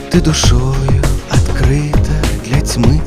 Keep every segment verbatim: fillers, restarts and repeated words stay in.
Ты душою открыта для тьмы,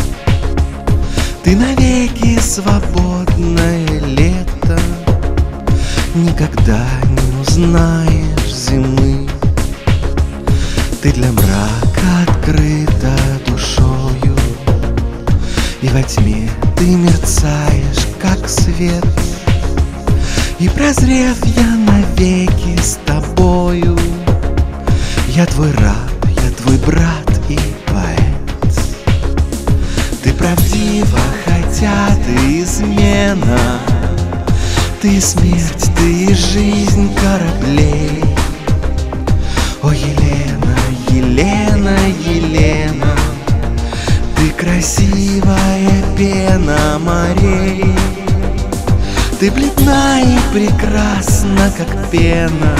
ты навеки свободное лето, никогда не узнаешь зимы. Ты для мрака открыта душою, и во тьме ты мерцаешь, как свет. И прозрев, я навеки с тобою. Я твой раб, я твой брат и поэт. Ты правдива, хотя ты измена. Ты смерть, ты жизнь кораблей. О, Елена, Елена, Елена, ты красивая пена морей. Ты бледна и прекрасна, как пена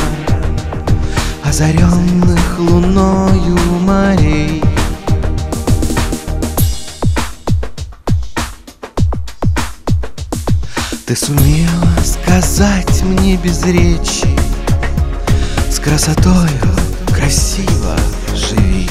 озаренных луною морей. Ты сумела сказать мне без речи, с красотою красиво живи.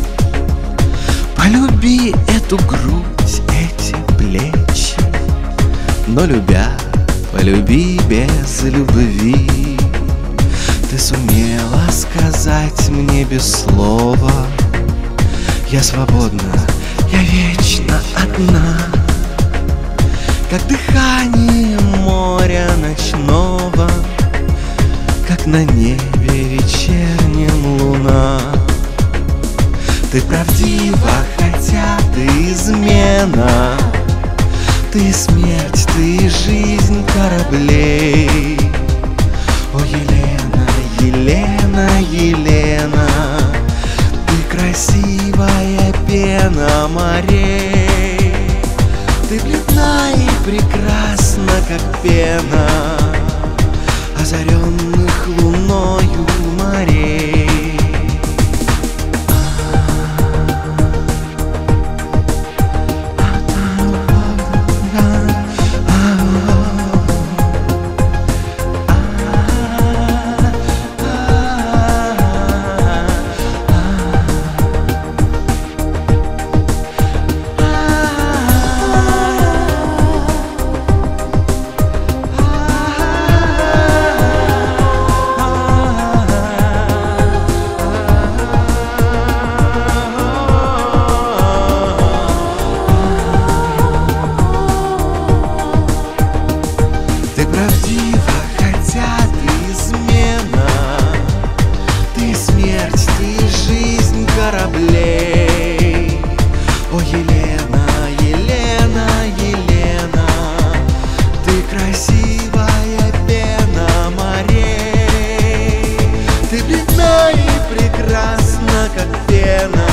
Полюби эту грудь, эти плечи, но любя, полюби без любви. Ты сумела сказать мне без слова: я свободна, я вечно одна, как дыхание моря ночного, как на небе вечернем луна. Ты правдива, хотя ты измена. Ты смерть, ты жизнь кораблей. О, Елена, Елена, Елена, ты красивая пена морей. Ты бледна и прекрасна, как пена озаренных луною морей. Ты правдива, хотя ты измена. Ты смерть, ты жизнь кораблей. О, Елена, Елена, Елена, ты красивая пена морей. Ты бледна и прекрасна, как пена